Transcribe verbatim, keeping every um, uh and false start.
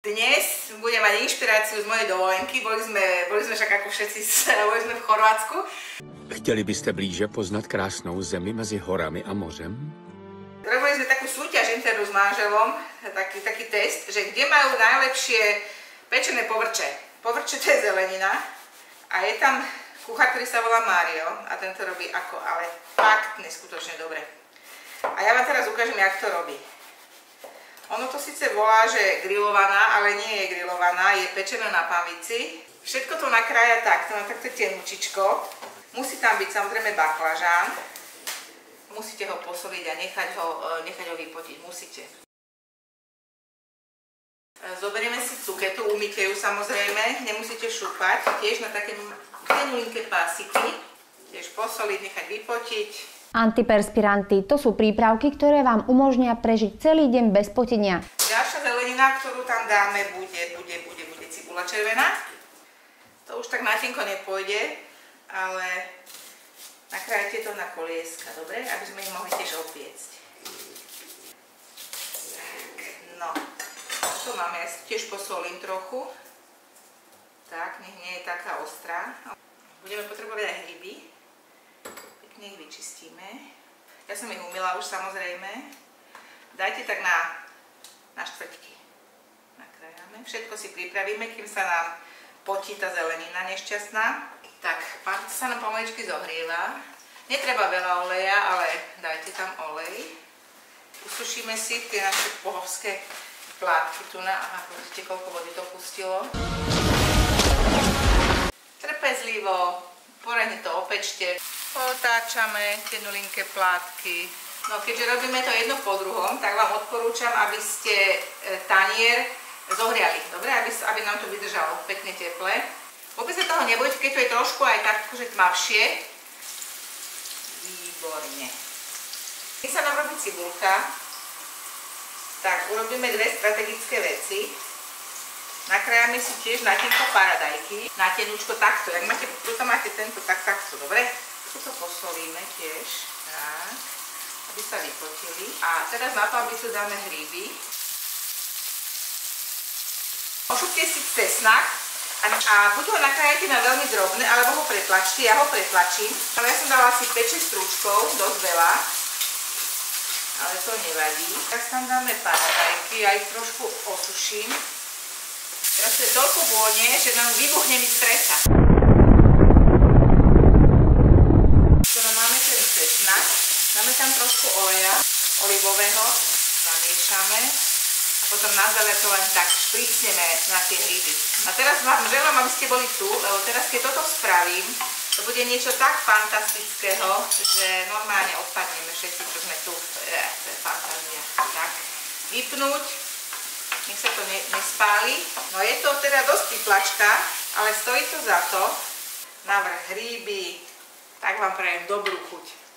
Dnes budem mať inšpiráciu z mojej dovolenky. Boli sme, boli sme však ako všetci, boli sme v Chorvátsku. Chtěli byste blíže poznat krásnou zemi mezi horami a mořem? Robili sme takú súťaž internú s manželom, taký, taký test, že kde majú najlepšie pečené povrče. Povrče to je zelenina a je tam kuchár, ktorý sa volá Mário a ten to robí ako, ale fakt neskutočne dobre. A ja vám teraz ukážem, jak to robí. Ono to síce volá, že grillovaná, ale nie je grillovaná, je pečená na panvici. Všetko to nakrája takto, na takto tenučičko. Musí tam byť samozrejme baklažán. Musíte ho posoliť a nechať ho, nechať ho vypotiť. Musíte. Zoberieme si cuketu, umýte ju samozrejme, nemusíte šúpať. Tiež na také tenulinké pásiky. Tiež posoliť, nechať vypotiť. Antiperspiranty, to sú prípravky, ktoré vám umožnia prežiť celý deň bez potenia. Ďalšia zelenina, ktorú tam dáme, bude, bude, bude, bude cibula červená. To už tak na tenko nepôjde, ale nakrájte to na kolieska, dobre? Aby sme ich mohli tiež opiecť. Tak, no. To máme, ja si tiež posolím trochu. Tak, nech nie je taká ostrá. Budeme potrebovať aj hryby. Nech vyčistíme. Ja som ich umýla už samozrejme. Dajte tak na, na štvrťky. Nakrájame. Všetko si pripravíme, kým sa nám potí tá zelenina nešťastná. Tak, pán sa nám pomaličky zohrieva. Netreba veľa oleja, ale dajte tam olej. Usušíme si tie naše pohovské plátky tu na... Aha, vidíte, koľko vody to pustilo. Trpezlivo, poriadne to opečte. Otáčame tenulinké plátky. No keďže robíme to jedno po druhom, tak vám odporúčam, aby ste tanier zohriali. Dobre, aby, aby nám to vydržalo pekne teple. Vôbec sa toho nebojte, keď to je trošku aj tak akože tmavšie. Výborne. Keď sa nám robí cibulka, tak urobíme dve strategické veci. Nakrájame si tiež na tenko paradajky. Na tenúčko takto. Jak máte, tuto máte tento, tak takto, dobre? Tuto posolíme tiež, tak, aby sa vypotili. A teraz na to, aby tu dáme hríby. Ošupte si cesnak a, a buď ho nakrájate na veľmi drobné, alebo ho pretlačte. Ja ho pretlačím. Ale ja som dala asi päť šesť strúčkov, dosť veľa. Ale to nevadí. Teraz tam dáme paradajky, ja ich trošku osuším. Teraz to je toľko vône, že nám vybuchne mi stresa. Dáme tam trošku oleja, olivového, zamiešame a potom na záver to len tak špricneme na tie hryby. A teraz vám želám, aby ste boli tu, lebo teraz keď toto spravím, to bude niečo tak fantastického, že normálne odpadneme všetci, čo sme tu. Je, to je fantázia. Tak, vypnúť, nech sa to ne, nespáli. No je to teda dosť pitlačka, ale stojí to za to. Navrch hríby, tak vám prajem dobrú chuť.